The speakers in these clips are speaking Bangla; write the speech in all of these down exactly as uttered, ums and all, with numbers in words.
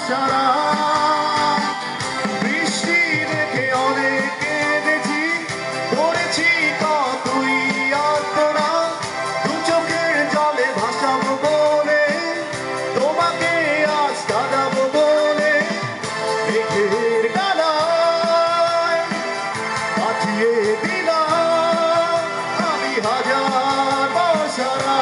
বর্ষারা বৃষ্টি দেখে অনেক কেঁদেছি করেছি কতই আর্তনা দু চোখের জলে ভাসাবো বলে তোমাকে আজ কাঁদাবো বলে মেঘের ডানায় পাঠিয়ে দিলাম আমি হাজার বর্ষারা।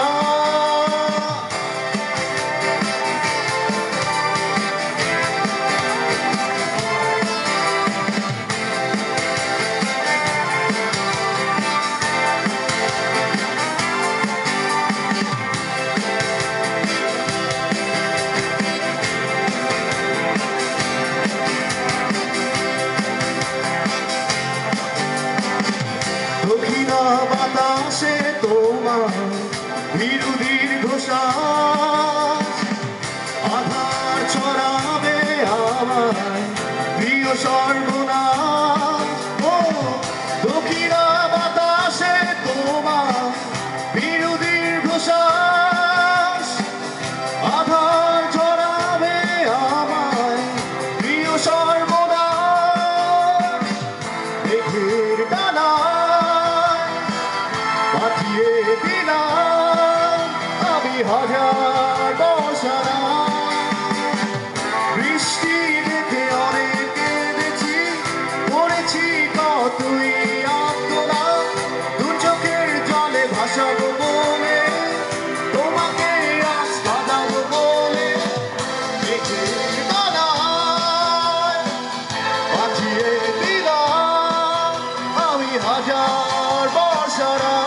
দক্ষিণা বাতাসে তোমার মৃদু দীর্ঘশ্বাস আধার ছড়াবে আমায় প্রিয় সর্বনাশ। ও দক্ষিণা বাতাসে তোমার মৃদু দীর্ঘশ্বাস আধার ছড়াবে আমায় প্রিয় সর্বনাশ মেঘের ডানা পাঠিয়ে দিলাম আমি হাজার বর্ষারা। বৃষ্টি দেখে অনেক কেঁদেছি করেছি কতই আর্তনা দু চোখের জলে ভাসাবো বলে তোমাকে আজ কাঁদাবো বলে মেঘের ডানায় পাঠিয়ে দিলাম আমি হাজার বর্ষারা।